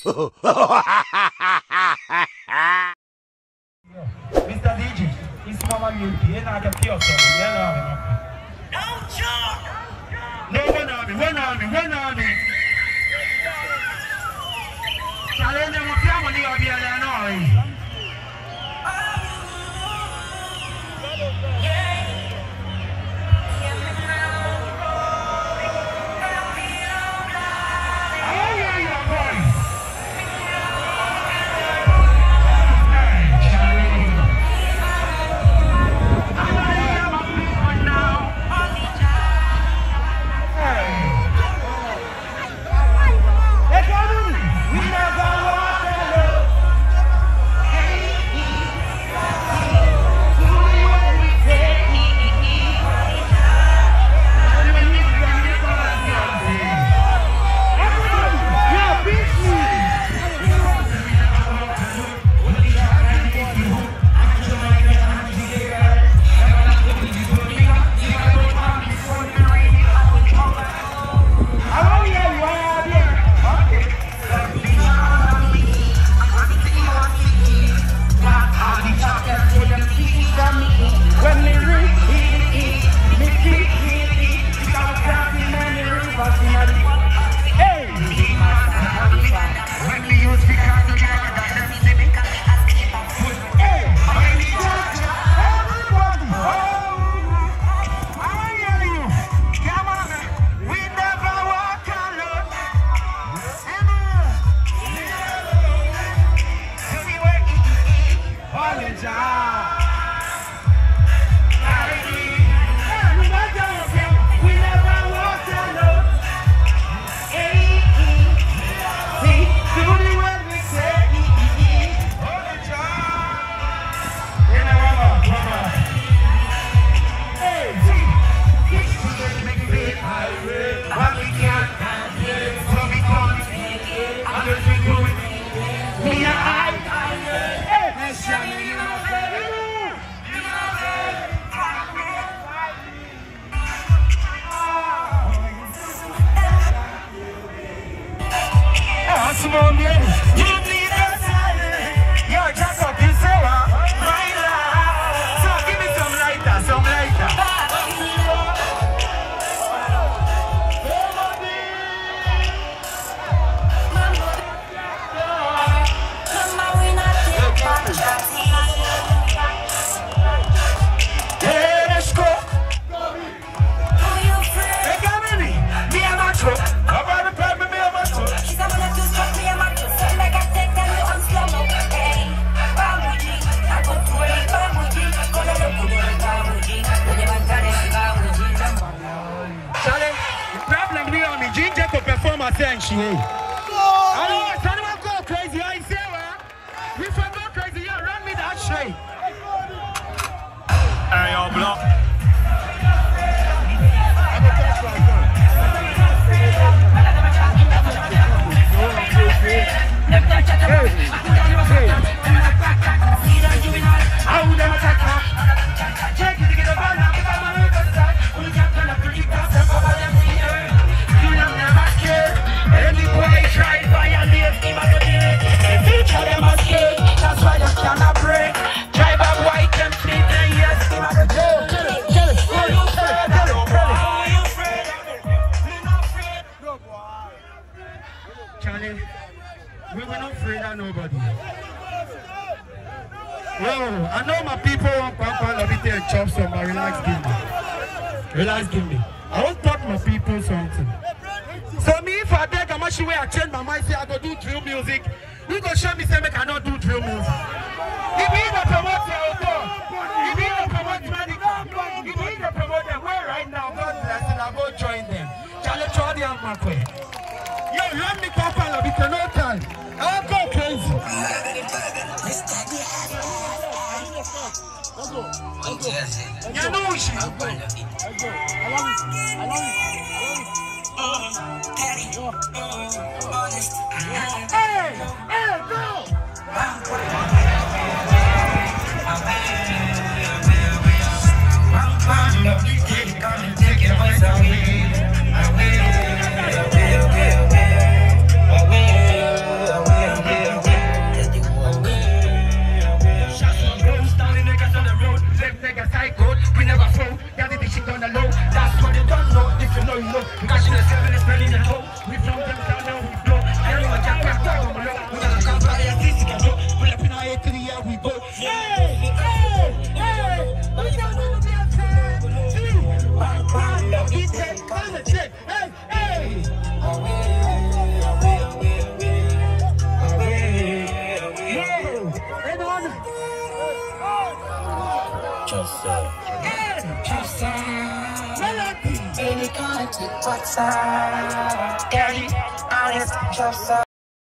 Mr. DJ, it's Mama Milky. You're not a pure son. You're not no, when on me. Challenge them with your money or be a noise. Relax, give me. I won't talk my people something. So me, if I beg, I'm actually where I change my mind, say I go do drill music. You go show me, say I cannot do drill music. If you don't promote your author, if you don't promote medical, if you don't promote them, where right now, God bless and I'll go join them. Challenge all the Almakwe. Yo, let me go for a bit of no time. I'll go crazy. You know she. Hey, go! I will. Melody. Any kind of what's up? Daddy, honest, just